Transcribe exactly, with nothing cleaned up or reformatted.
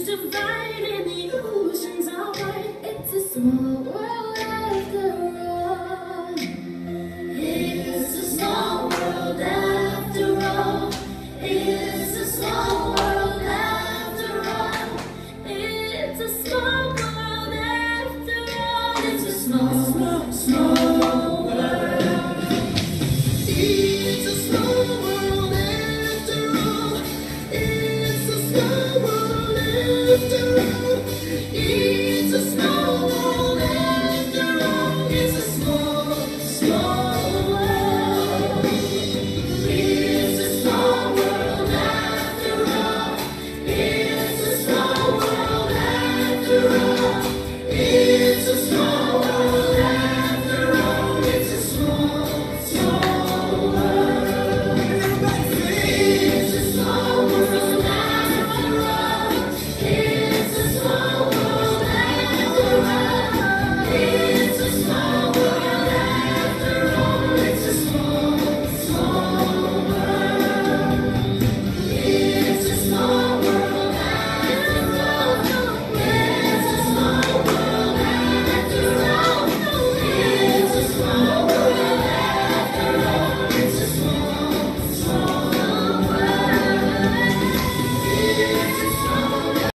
divided, the oceans are wide. It's a small world after all. It's a small world after all. It's a small world after all. It's a small world after all. It's a small, small, small world. It's a small world after all. It's a small world after all.